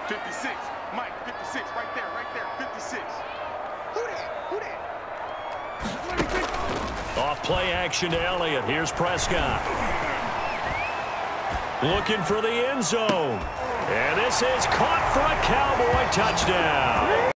56. Mike, 56. Right there, 56. Who that? Off play action to Elliott. Here's Prescott. Looking for the end zone. And this is caught for a Cowboy touchdown.